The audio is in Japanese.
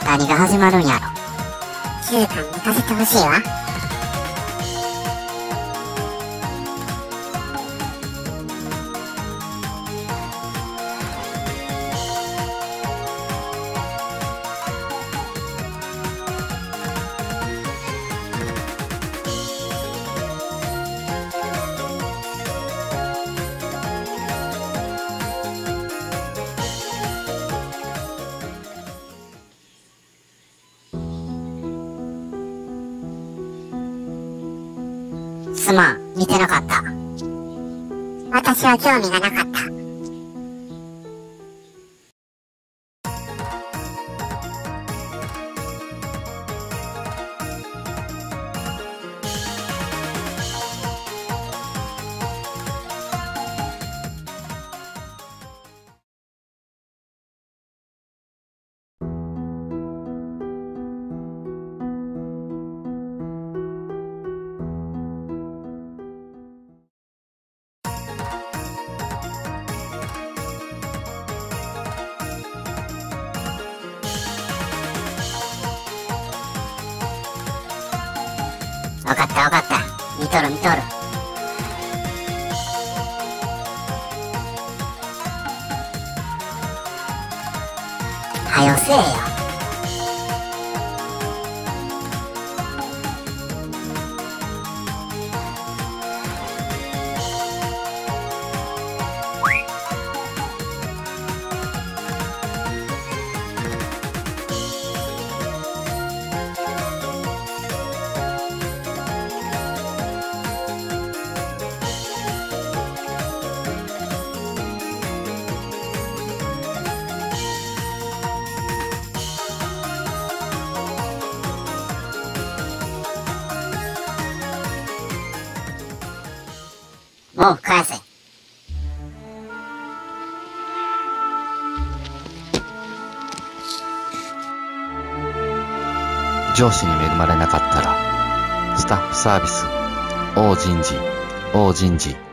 何が始まるんやろ。 静かに寝かせてほしいわ。 すまん、見てなかった。 私は興味がなかった。 わかったわかった。見とる見とる。はよせえよ。もう返せ。 上司に恵まれなかったら、スタッフサービス、王人事、王人事。